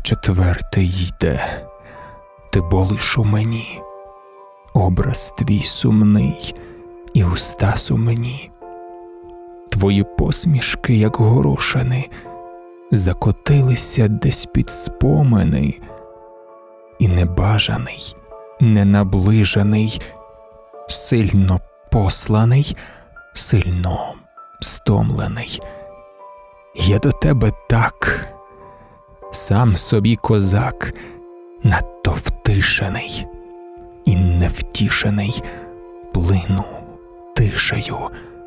четвертий йде, ти болиш у мені, образ твій сумний і уста сумні. Твої посмішки, як горошини, закотилися десь під спомини, і небажаний, ненаближений, сильно посланий, сильно стомлений. Я до тебе так, сам собі козак, надто втишений і невтішений, плину тишею.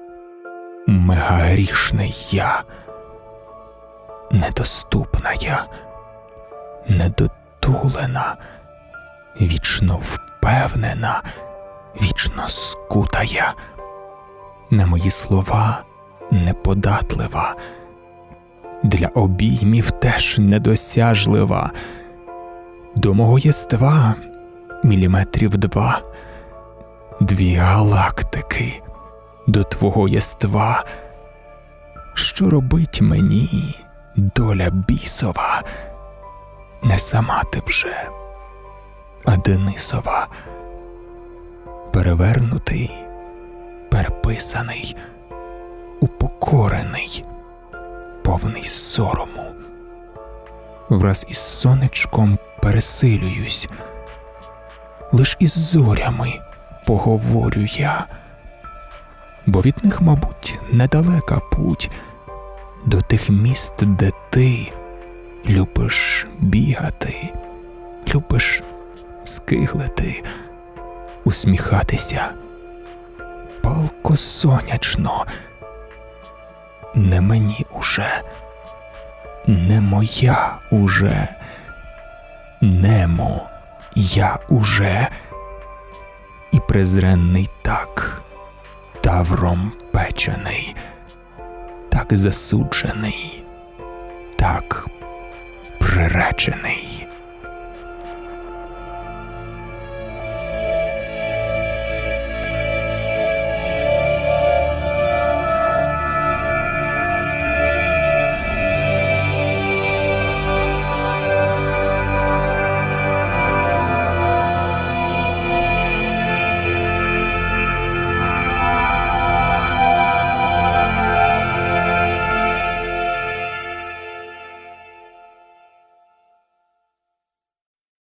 Мегагрішний я, недоступна я, недотулена, вічно впевнена, вічно скута я, на мої слова неподатлива, для обіймів теж недосяжлива, до мого єства міліметрів 2, 2 галактики до твого єства. Що робить мені доля бісова? Не сама ти вже, а Денисова. Перевернутий, переписаний, упокорений, повний сорому. Враз із сонечком пересилююсь, лиш із зорями поговорю я, бо від них, мабуть, недалека путь до тих міст, де ти любиш бігати, любиш скиглити, усміхатися палко сонячно. Не мені уже, не моя уже, немо я уже, і презренний так, тавром печений, так засуджений, так приречений.